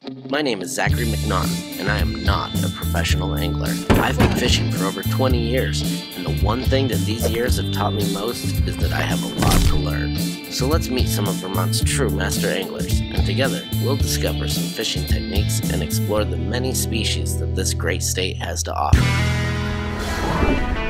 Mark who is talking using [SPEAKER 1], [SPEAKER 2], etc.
[SPEAKER 1] My name is Zachary McNaughton, and I am not a professional angler. I've been fishing for over 20 years, and the one thing that these years have taught me most is that I have a lot to learn. So let's meet some of Vermont's true master anglers, and together we'll discover some fishing techniques and explore the many species that this great state has to offer.